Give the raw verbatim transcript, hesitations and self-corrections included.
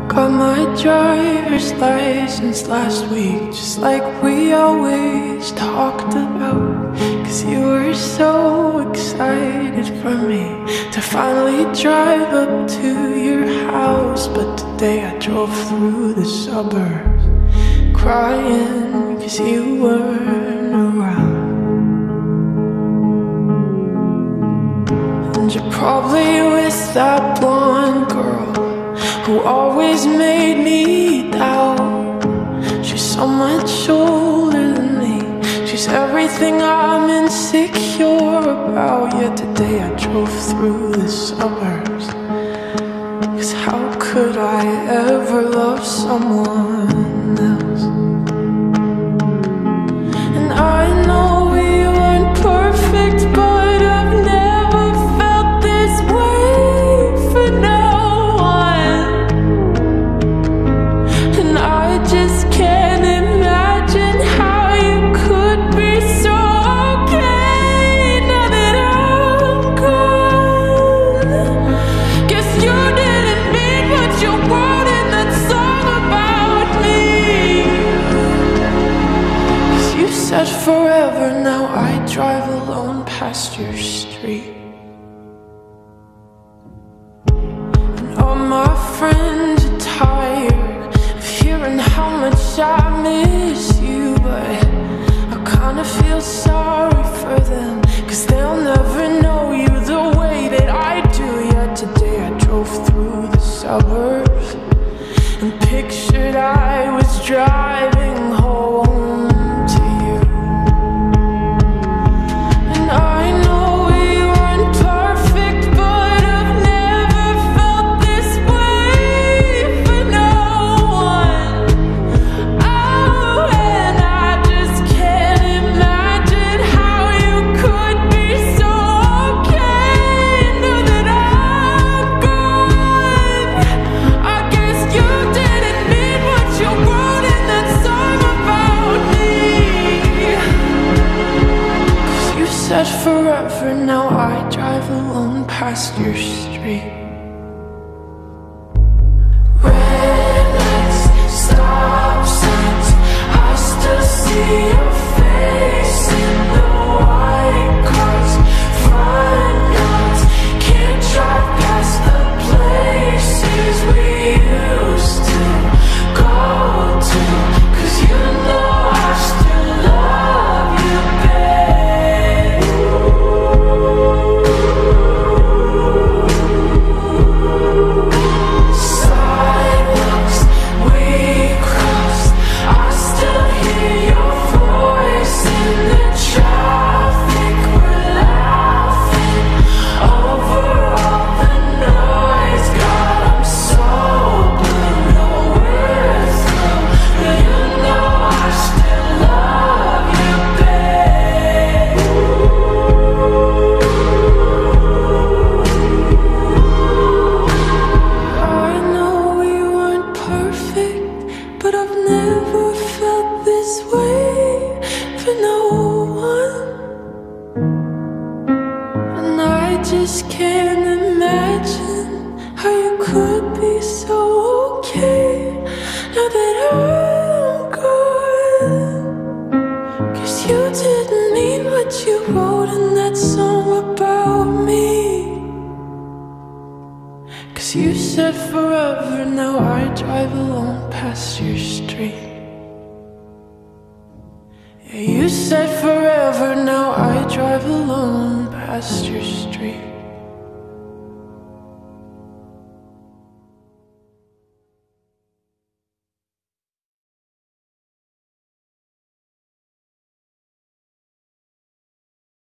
Got my driver's license last week, just like we always talked about. Cause you were so excited for me to finally drive up to your house. But today I drove through the suburbs crying cause you weren't around. And you're probably with that blonde girl who always made me doubt. She's so much older than me, she's everything I'm insecure about. Yet today I drove through the suburbs, cause how could I ever love someone else? And I know we weren't perfect, but I've never felt this way for no one. And I just can't imagine how you could be so okay now that I'm gone. Guess you didn't mean what you wrote in that song about me. Cause you said forever, now I drive alone past your street. And all my friends are tired of hearing how much I miss you, but I kinda feel sorry for them, cause they'll never know you the way that I do. Yet today I drove through the suburbs and pictured I was driving home to you. And I know we weren't perfect, but I've never felt this way for no one. Oh, and I just can't imagine how you could be so okay now that I'm gone. I guess you didn't mean what you wrote in that song about me. Cause you said forever, now I drive alone past your street. Red lights, stop signs, I still see your face in the white cars, front yards. Can't drive past the places we used to go to, cause you know I still love you, babe. Sidewalks we crossed, I still hear your voice in the traffic. We're laughing over all the noise. God, I'm so blue, no we're through. You know I still love you, babe. I know we weren't perfect, but I've never felt this way for no one. And I just can't imagine how you could be so okay now that I'm gone. Cause you didn't mean what you wrote in that song about me. Cause you said forever, now I drive alone past your street. Yeah, you said forever, now I drive alone past your street.